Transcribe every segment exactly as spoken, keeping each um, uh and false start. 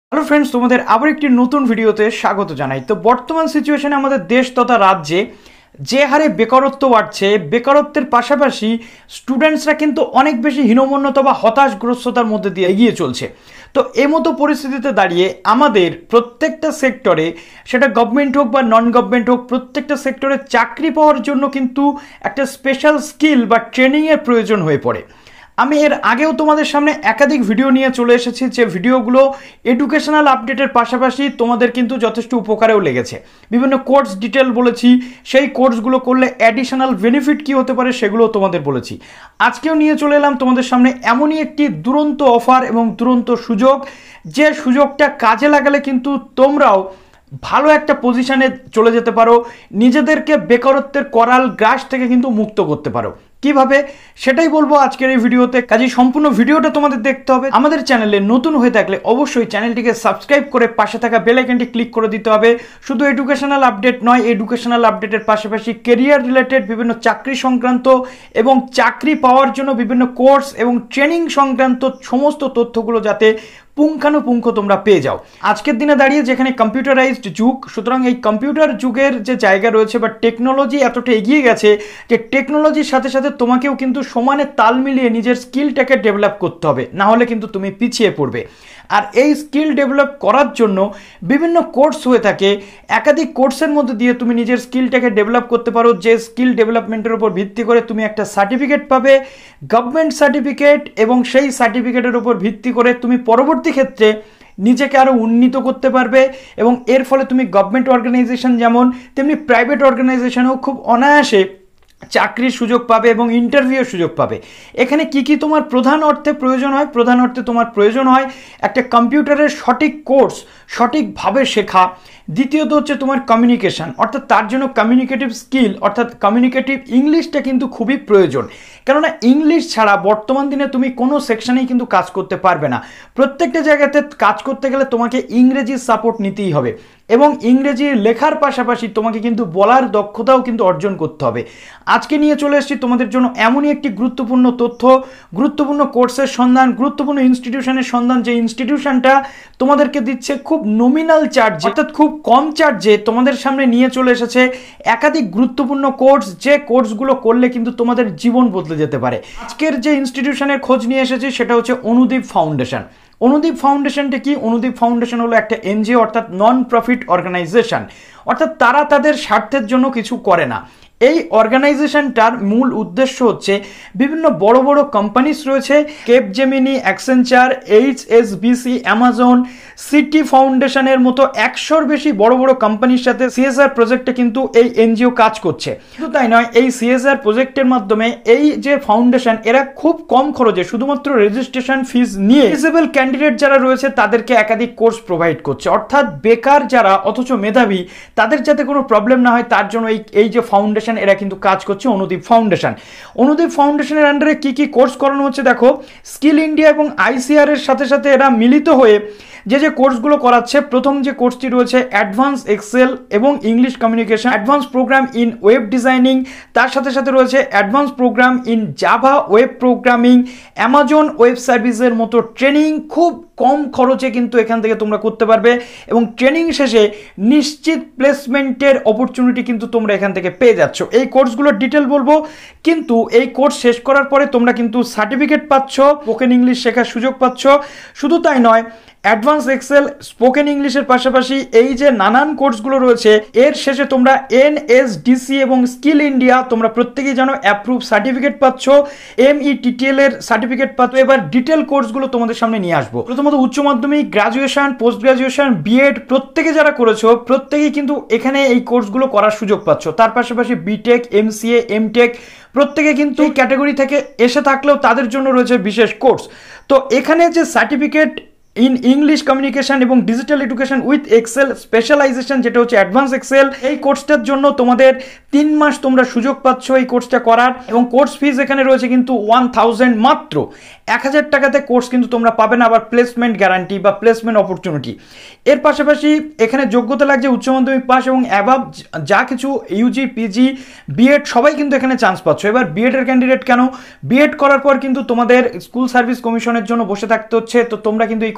Hello friends, তোমাদের আবার একটি নতুন ভিডিওতে স্বাগত জানাই। তো বর্তমান সিচুয়েশনে আমাদের দেশ তথা রাজ্যে যে হারে বেকারত্ব বাড়ছে, বেকারত্বের পাশাপাশি স্টুডেন্টসরা কিন্তু অনেক বেশি হীনমন্যতা বা হতাশগ্রস্ততার মধ্যে দিয়ে এগিয়ে চলছে। তো এই মতো পরিস্থিতিতে দাঁড়িয়ে আমাদের প্রত্যেকটা সেক্টরে, সেটা গভর্নমেন্ট হোক বা নন গভর্নমেন্ট হোক, প্রত্যেকটা সেক্টরে চাকরি পাওয়ার জন্য কিন্তু একটা স্পেশাল স্কিল বা ট্রেনিংয়ের প্রয়োজন হয়ে পড়ে। আমি এর আগেও তোমাদের সামনে একাধিক ভিডিও নিয়ে চলে এসেছি, যে ভিডিওগুলো এডুকেশনাল আপডেটের পাশাপাশি তোমাদের কিন্তু যথেষ্ট উপকারেও লেগেছে। বিভিন্ন কোর্স ডিটেল বলেছি, সেই কোর্সগুলো করলে অ্যাডিশনাল বেনিফিট কী হতে পারে সেগুলোও তোমাদের বলেছি। আজকেও নিয়ে চলে এলাম তোমাদের সামনে এমনই একটি দুরন্ত অফার এবং দুরন্ত সুযোগ, যে সুযোগটা কাজে লাগালে কিন্তু তোমরাও ভালো একটা পজিশনে চলে যেতে পারো, নিজেদেরকে বেকারত্বের করাল গ্রাস থেকে কিন্তু মুক্ত করতে পারো। কিভাবে সেটাই বলবো আজকের এই ভিডিওতে। কাজেই সম্পূর্ণ ভিডিওটা তোমাদের দেখতে হবে। আমাদের চ্যানেলে নতুন হয়ে থাকলে অবশ্যই চ্যানেলটিকে সাবস্ক্রাইব করে পাশে থাকা বেল আইকনটি ক্লিক করে দিতে হবে। শুধু এডুকেশনাল আপডেট নয়, এডুকেশনাল আপডেটের পাশাপাশি কেরিয়ার রিলেটেড বিভিন্ন চাকরি সংক্রান্ত এবং চাকরি পাওয়ার জন্য বিভিন্ন কোর্স এবং ট্রেনিং সংক্রান্ত সমস্ত তথ্যগুলো যাতে পুঙ্খানুপুঙ্খ তোমরা পেয়ে যাও। আজকের দিনে দাঁড়িয়ে যেখানে কম্পিউটারাইজড যুগ, সুতরাং এই কম্পিউটার যুগের যে জায়গা রয়েছে বা টেকনোলজি এতটা এগিয়ে গেছে যে টেকনোলজির সাথে সাথে তোমাকেও কিন্তু সমানে তাল মিলিয়ে নিজের স্কিলটাকে ডেভেলপ করতে হবে, না হলে কিন্তু তুমি পিছিয়ে পড়বে। আর এই স্কিল ডেভেলপ করার জন্য বিভিন্ন কোর্স হয়ে থাকে। একাধিক কোর্সের মধ্যে দিয়ে তুমি নিজের স্কিলটাকে ডেভেলপ করতে পারো, যে স্কিল ডেভেলপমেন্টের উপর ভিত্তি করে তুমি একটা সার্টিফিকেট পাবে, গভর্নমেন্ট সার্টিফিকেট, এবং সেই সার্টিফিকেটের উপর ভিত্তি করে তুমি পরবর্তী ক্ষেত্রে নিজেকে আরও উন্নীত করতে পারবে, এবং এর ফলে তুমি গভর্নমেন্ট অর্গানাইজেশন যেমন তেমনি প্রাইভেট অর্গানাইজেশনেও খুব অনায়াসে চাকরির সুযোগ পাবে এবং ইন্টারভিউর সুযোগ পাবে। এখানে কি কি তোমার প্রধান অর্থে প্রয়োজন হয়? প্রধান অর্থে তোমার প্রয়োজন হয় একটা কম্পিউটারের সঠিক কোর্স সঠিকভাবে শেখা। দ্বিতীয়ত হচ্ছে তোমার কমিউনিকেশন, অর্থাৎ তার জন্য কমিউনিকেটিভ স্কিল অর্থাৎ কমিউনিকেটিভ ইংলিশটা কিন্তু খুবই প্রয়োজন। কেননা ইংলিশ ছাড়া বর্তমান দিনে তুমি কোনো সেকশনেই কিন্তু কাজ করতে পারবে না। প্রত্যেকটা জায়গাতে কাজ করতে গেলে তোমাকে ইংরেজির সাপোর্ট নিতেই হবে, এবং ইংরেজি লেখার পাশাপাশি তোমাকে কিন্তু বলার দক্ষতাও কিন্তু অর্জন করতে হবে। আজকে নিয়ে চলে এসেছি তোমাদের জন্য এমনই একটি গুরুত্বপূর্ণ তথ্য, গুরুত্বপূর্ণ কোর্সের সন্ধান, গুরুত্বপূর্ণ ইনস্টিটিউশনের সন্ধান, যে ইনস্টিটিউশনটা তোমাদেরকে দিচ্ছে খুব নমিনাল চার্জে, অর্থাৎ খুব কম চার্জে তোমাদের সামনে নিয়ে চলে এসেছে একাধিক গুরুত্বপূর্ণ কোর্স, যে কোর্সগুলো করলে কিন্তু তোমাদের জীবন বদলে যেতে পারে। আজকের যে ইনস্টিটিউশনের খোঁজ নিয়ে এসেছি সেটা হচ্ছে অনুদীপ ফাউন্ডেশন। অনুদীপ ফাউন্ডেশনটা কি? অনুদীপ ফাউন্ডেশন হলো একটা এনজিও অর্থাৎ নন প্রফিট অর্গানাইজেশন, অর্থাৎ তারা তাদের স্বার্থের জন্য কিছু করে না। এই অর্গানাইজেশনটার মূল উদ্দেশ্য হচ্ছে বিভিন্ন বড় বড় কোম্পানিজ রয়েছে, Capgemini, Accenture, HSBC, Amazon, Citi ফাউন্ডেশনের মতো একশোর বেশি বড় বড় কোম্পানির সাথে সিএসআর প্রজেক্টে কিন্তু এই এনজিও কাজ করছে। শুধু তাই নয়, এই সিএসআর প্রজেক্টের মাধ্যমে এই যে ফাউন্ডেশন, এরা খুব কম খরচে শুধুমাত্র রেজিস্ট্রেশন ফিজ নিয়ে এলিজিবল ক্যান্ডিডেট যারা রয়েছে তাদেরকে একাধিক কোর্স প্রোভাইড করছে। অর্থাৎ বেকার যারা অথচ মেধাবী, তাদের যাতে কোনো প্রবলেম না হয় তার জন্য এই এই যে ফাউন্ডেশন, এরা কিন্তু কাজ করছে অনুদীপ ফাউন্ডেশন। অনুদীপ ফাউন্ডেশনের আন্ডারে কি কি কোর্স করানো হচ্ছে দেখো। স্কিল ইন্ডিয়া এবং আইসিআর এর সাথে সাথে এরা মিলিত হয়ে যে যে কোর্সগুলো করাচ্ছে, প্রথম যে কোর্সটি রয়েছে অ্যাডভান্স এক্সেল এবং English communication, advance program in web designing, তার সাথে সাথে রয়েছে advance program in Java web programming, Amazon web সার্ভিসের মতো ট্রেনিং খুব কম খরচে কিন্তু এখান থেকে তোমরা করতে পারবে, এবং ট্রেনিং শেষে নিশ্চিত প্লেসমেন্টের অপরচুনিটি কিন্তু তোমরা এখান থেকে পেয়ে যাচ্ছ। এই কোর্সগুলোর ডিটেল বলবো, কিন্তু এই কোর্স শেষ করার পরে তোমরা কিন্তু সার্টিফিকেট পাচ্ছ, স্পোকেন ইংলিশ শেখার সুযোগ পাচ্ছ। শুধু তাই নয়, অ্যাডভান্স এক্সেল, স্পোকেন ইংলিশের পাশাপাশি এই যে নানান কোর্সগুলো রয়েছে, এর শেষে তোমরা এনএসডিসি এবং স্কিল ইন্ডিয়া তোমরা প্রত্যেকেই জানো অ্যাপ্রুভ সার্টিফিকেট পাচ্ছ, এমইটিটিএল এর সার্টিফিকেট পাচ্ছ। এবার ডিটেল কোর্সগুলো তোমাদের সামনে নিয়ে আসবো। প্রথমত উচ্চ মাধ্যমিক, গ্রাজুয়েশন, পোস্ট গ্রাজুয়েশন, বিএড প্রত্যেকে যারা করেছো প্রত্যেকেই কিন্তু এখানে এই কোর্সগুলো করার সুযোগ পাচ্ছ। তার পাশাপাশি বিটেক, এমসিএ, এমটেক প্রত্যেকে কিন্তু এই ক্যাটাগরি থেকে এসে থাকলেও তাদের জন্য রয়েছে বিশেষ কোর্স। তো এখানে যে সার্টিফিকেট ইন ইংলিশ কমিউনিকেশন এবং digital education with excel specialization, যেটা হচ্ছে অ্যাডভান্স এক্সেল, এই কোর্সটার জন্য তোমাদের তিন মাস তোমরা সুযোগ পাচ্ছ এই কোর্সটা করার, এবং কোর্স ফিজ এখানে রয়েছে কিন্তু ওয়ান থাউজেন্ড মাত্র এক হাজার টাকাতে কোর্স কিন্তু তোমরা পাবে না, আবার প্লেসমেন্ট গ্যারান্টি বা প্লেসমেন্ট অপরচুনিটি। এর পাশাপাশি এখানে যোগ্যতা লাগছে উচ্চ মাধ্যমিক পাস এবং অ্যাবাভ যা কিছু ইউজি, পিজি, বিএড সবাই কিন্তু এখানে চান্স পাচ্ছ। এবার বিএড এর ক্যান্ডিডেট কেন? বিএড করার পর কিন্তু তোমাদের স্কুল সার্ভিস কমিশনের জন্য বসে থাকতে হচ্ছে, তো তোমরা কিন্তু এই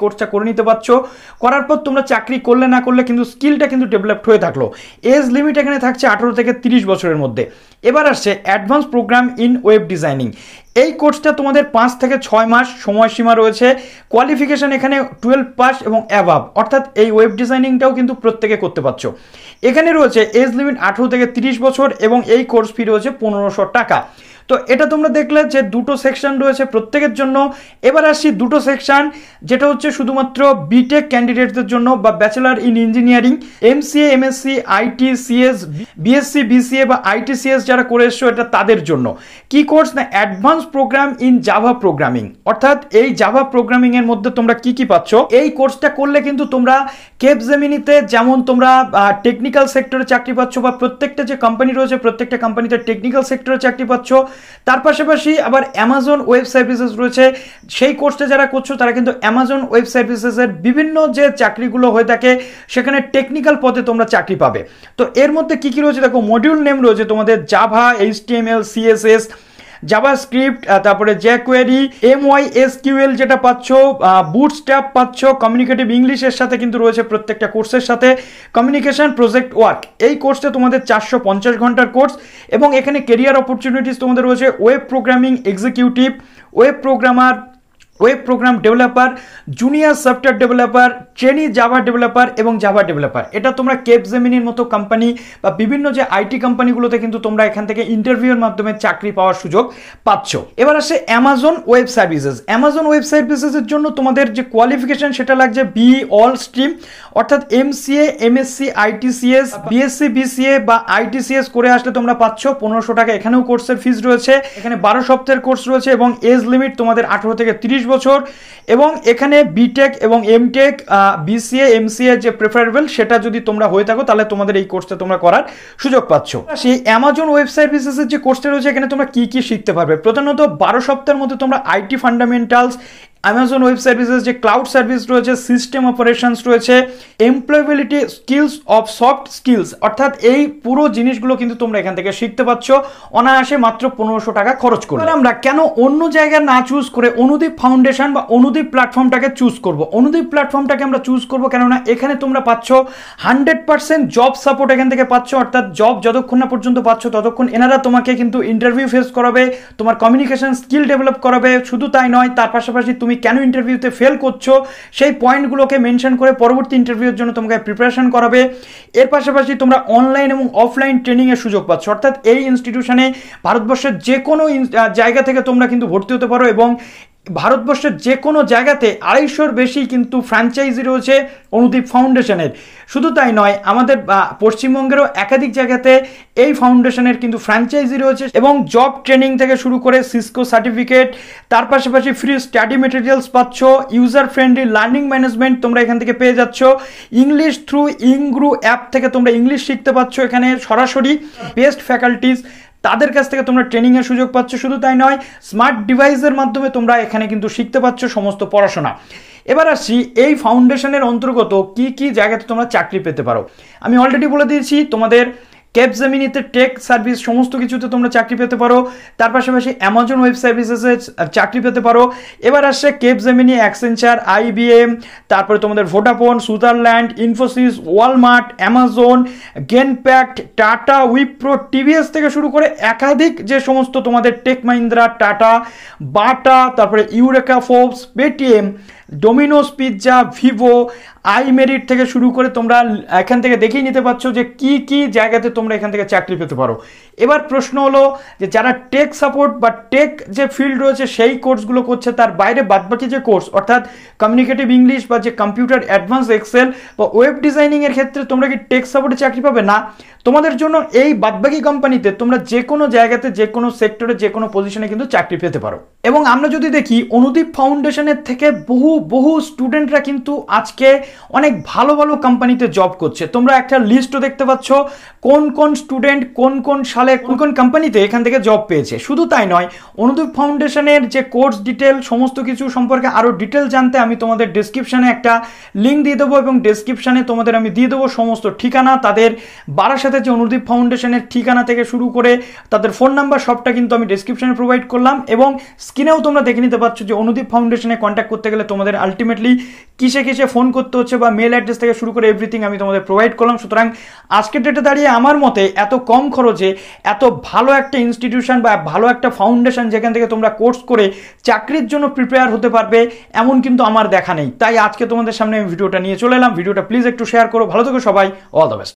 কোর্সটা করে নিতে পারছো। করার পর তোমরা চাকরি করলে না করলে কিন্তু স্কিলটা কিন্তু ডেভেলপড হয়ে থাকলো। এজ লিমিট এখানে থাকছে আঠারো থেকে তিরিশ বছরের মধ্যে। এবার আসছে advance program in web designing. এই কোর্সটা তোমাদের পাঁচ থেকে ছয় মাস সময়সীমা রয়েছে। কোয়ালিফিকেশন এখানে টুয়েলভ পাস এবং অ্যাভাব, অর্থাৎ এই ওয়েব ডিজাইনিংটাও কিন্তু প্রত্যেকে করতে পারছো। এখানে রয়েছে এজ লিমিট আঠারো থেকে তিরিশ বছর এবং এই কোর্স ফি রয়েছে পনেরোশো টাকা। তো এটা তোমরা দেখলে যে দুটো সেকশন রয়েছে প্রত্যেকের জন্য। এবার আসছি দুটো সেকশন, যেটা হচ্ছে শুধুমাত্র বিটেক ক্যান্ডিডেটদের জন্য বা bachelor in engineering, MCA, MSc, IT, CS, BSc, BCA বা আইটিসিএস যারা করে এসছো এটা তাদের জন্য। কি কোর্স না advance program in Java programming, অর্থাৎ এই জাভা প্রোগ্রামিং এর মধ্যে তোমরা কি কি পাচ্ছ। এই কোর্সটা করলে কিন্তু তোমরা কেপজেমিনিতে যেমন তোমরা টেকনিক্যাল সেক্টরে চাকরি পাচ্ছ বা প্রত্যেকটা যে কোম্পানি রয়েছে প্রত্যেকটা কোম্পানিতে টেকনিক্যাল সেক্টরে চাকরি পাচ্ছ। তার পাশাপাশি আবার অ্যামাজন ওয়েব সার্ভিসেস রয়েছে। সেই কোর্সটা যারা করছো তারা কিন্তু অ্যামাজন ওয়েব সার্ভিসেসের বিভিন্ন যে চাকরিগুলো হয়ে থাকে সেখানে টেকনিক্যাল পদে তোমরা চাকরি পাবে। তো এর মধ্যে কি কি রয়েছে দেখো, মডিউল নেম রয়েছে তোমাদের জাভা, এইচটিএমএল, সিএসএস, জাভাস্ক্রিপ্ট, তারপরে জ্যাকোয়ারি, এমওয়াইএসকিউএল যেটা পাচ্ছ, বুটস্ট্র্যাপ পাচ্ছ, কমিউনিকেটিভ ইংলিশের সাথে কিন্তু রয়েছে প্রত্যেকটা কোর্সের সাথে কমিউনিকেশন প্রজেক্ট ওয়ার্ক। এই কোর্সটা তোমাদের চারশো পঞ্চাশ ঘন্টার কোর্স এবং এখানে কেরিয়ার অপরচুনিটিস তোমাদের রয়েছে web programming executive, web programmer, web program developer, junior software developer, trainee Java developer এবং জাভা ডেভেলপার। এটা তোমরা কেপজেমিনির মতো কোম্পানি বা বিভিন্ন যে আইটি কোম্পানিগুলোতে কিন্তু তোমরা এখান থেকে ইন্টারভিউর মাধ্যমে চাকরি পাওয়ার সুযোগ পাচ্ছ। এবার আসে Amazon web services. Amazon web সার্ভিসেসের জন্য তোমাদের যে কোয়ালিফিকেশন সেটা লাগছে বি অল স্ট্রিম, অর্থাৎ MCA, MSc, IT CS, BSc, BCA বা আইটিসিএস করে আসলে তোমরা পাচ্ছ পনেরোশো টাকা। এখানেও কোর্সের ফিস রয়েছে। এখানে বারো সপ্তাহের কোর্স রয়েছে এবং এজ লিমিট তোমাদের আঠারো থেকে তিরিশ বছর এবং এখানে বিটেক এবং এমটেক, বিসিএ, এমসিএ যে প্রেফারেবল সেটা যদি তোমরা হয়ে থাকো তাহলে তোমাদের এই কোর্সটা তোমরা করার সুযোগ পাচ্ছ। সেই অ্যামাজন ওয়েব সার্ভিসেসের যে কোর্সটা রয়েছে এখানে তোমরা কি কি শিখতে পারবে। প্রধানত বারো সপ্তাহের মধ্যে তোমরা IT fundamentals, Amazon web services যে ক্লাউড সার্ভিস রয়েছে, সিস্টেম অপারেশনস রয়েছে, employability skills of soft skills, অর্থাৎ এই পুরো জিনিসগুলো কিন্তু তোমরা এখান থেকে শিখতে পাচ্ছ অনায়াসে মাত্র পনেরোশো টাকা খরচ করে। আমরা কেন অন্য জায়গা না চুজ করে অনুদীপ ফাউন্ডেশন বা অনুদীপ প্ল্যাটফর্মটাকে চুজ করব। অনুদীপ প্ল্যাটফর্মটাকে আমরা চুজ করব কেননা এখানে তোমরা পাচ্ছ হান্ড্রেড পার্সেন্ট জব সাপোর্ট এখান থেকে পাচ্ছ, অর্থাৎ জব যতক্ষণ না পর্যন্ত পাচ্ছ ততক্ষণ এনারা তোমাকে কিন্তু ইন্টারভিউ ফেস করাবে, তোমার কমিউনিকেশন স্কিল ডেভেলপ করাবে। শুধু তাই নয়, তার পাশাপাশি তুমি কেন ইন্টারভিউতে ফেল করছো সেই পয়েন্টগুলোকে মেনশন করে পরবর্তী ইন্টারভিউর জন্য তোমাকে প্রিপারেশন করাবে। এর পাশাপাশি তোমরা অনলাইন এবং অফলাইন ট্রেনিং এর সুযোগ পাচ্ছ, অর্থাৎ এই ইনস্টিটিউশনে ভারতবর্ষের যে কোনো জায়গা থেকে তোমরা কিন্তু ভর্তি হতে পারো এবং ভারতবর্ষের যে কোনো জায়গাতে আড়াইশোর বেশি কিন্তু ফ্র্যাঞ্চাইজি রয়েছে অনুদীপ ফাউন্ডেশনের। শুধু তাই নয়, আমাদের পশ্চিমবঙ্গেরও একাধিক জায়গাতে এই ফাউন্ডেশনের কিন্তু ফ্র্যাঞ্চাইজি রয়েছে এবং জব ট্রেনিং থেকে শুরু করে সিসকো সার্টিফিকেট, তার পাশাপাশি ফ্রি স্টাডি মেটেরিয়ালস পাচ্ছ, ইউজার ফ্রেন্ডলি লার্নিং ম্যানেজমেন্ট তোমরা এখান থেকে পেয়ে যাচ্ছ, ইংলিশ থ্রু ইংগ্রু অ্যাপ থেকে তোমরা ইংলিশ শিখতে পাচ্ছ এখানে সরাসরি, বেস্ট ফ্যাকাল্টিস তাদের কাছ থেকে তোমরা ট্রেনিংয়ের সুযোগ পাচ্ছ। শুধু তাই নয়, স্মার্ট ডিভাইসের মাধ্যমে তোমরা এখানে কিন্তু শিখতে পাচ্ছ সমস্ত পড়াশোনা। এবার আসছি এই ফাউন্ডেশনের অন্তর্গত কি কি জায়গাতে তোমরা চাকরি পেতে পারো। আমি অলরেডি বলে দিয়েছি তোমাদের কেপজেমিনিতে টেক সার্ভিস সমস্ত কিছুতে তোমরা চাকরি পেতে পারো, তার পাশাপাশি অ্যামাজন ওয়েব সার্ভিসেসে চাকরি পেতে পারো। এবার আসছে কেপজেমিনি, অ্যাক্সেঞ্চার, আইবিএম, তারপরে তোমাদের Vodafone, Switzerland, Infosys, Walmart, Amazon, Genpact, Tata, Wipro, TVS থেকে শুরু করে একাধিক যে সমস্ত তোমাদের টেক মাহিন্দ্রা, টাটা, বাটা, তারপরে Eureka Forbes, Paytm, Domino's pizza, Vivo, iMerit থেকে শুরু করে তোমরা এখান থেকে দেখেই নিতে পারছো যে কি কি জায়গাতে তোমরা এখান থেকে চাকরি পেতে পারো। এবার প্রশ্ন হলো যে যারা টেক সাপোর্ট বা টেক যে ফিল্ড রয়েছে সেই কোর্সগুলো করছে তার বাইরে বাদবাকি যে কোর্স অর্থাৎ কমিউনিকেটিভ ইংলিশ বা যে কম্পিউটার অ্যাডভান্স এক্সেল বা ওয়েব ডিজাইনিং এর ক্ষেত্রে তোমরা কি টেক সাপোর্টে চাকরি পাবে না। তোমাদের জন্য এই বাদবাকি কোম্পানিতে তোমরা যে কোনো জায়গাতে যে কোনো সেক্টরে যে কোনো পজিশনে কিন্তু চাকরি পেতে পারো। এবং আমরা যদি দেখি অনুদীপ ফাউন্ডেশনের থেকে বহু বহু স্টুডেন্টরা কিন্তু আজকে অনেক ভালো ভালো কোম্পানিতে জব করছে। তোমরা একটা লিস্টও দেখতে পাচ্ছ কোন কোন স্টুডেন্ট কোন কোন সালে কোন কোন কোম্পানিতে এখান থেকে জব পেয়েছে। শুধু তাই নয়, অনুদীপ ফাউন্ডেশনের যে কোর্স ডিটেল সমস্ত কিছু সম্পর্কে আরও ডিটেল জানতে আমি তোমাদের ডেসক্রিপশানে একটা লিঙ্ক দিয়ে দেবো এবং ডেসক্রিপশানে তোমাদের আমি দিয়ে দেবো সমস্ত ঠিকানা, তাদের বারাসাতের যে অনুদীপ ফাউন্ডেশনের ঠিকানা থেকে শুরু করে তাদের ফোন নাম্বার সবটা কিন্তু আমি ডেসক্রিপশানে প্রোভাইড করলাম এবং স্ক্রিনেও তোমরা দেখে নিতে পারছো যে অনুদীপ ফাউন্ডেশনে কন্ট্যাক্ট করতে গেলে তোমাদের তোমাদের আলটিমেটলি কিসে কিসে ফোন করতে হচ্ছে বা মেল অ্যাড্রেস থেকে শুরু করে এভরিথিং আমি তোমাদের প্রোভাইড করলাম। সুতরাং আজকের ডেটে দাঁড়িয়ে আমার মতে এত কম খরচে এত ভালো একটা ইনস্টিটিউশন বা ভালো একটা ফাউন্ডেশন যেখান থেকে তোমরা কোর্স করে চাকরির জন্য প্রিপেয়ার হতে পারবে এমন কিন্তু আমার দেখা নেই। তাই আজকে তোমাদের সামনে আমি ভিডিওটা নিয়ে চলে এলাম। ভিডিওটা প্লিজ একটু শেয়ার করো। ভালো থেকো সবাই, অল দ্য বেস্ট।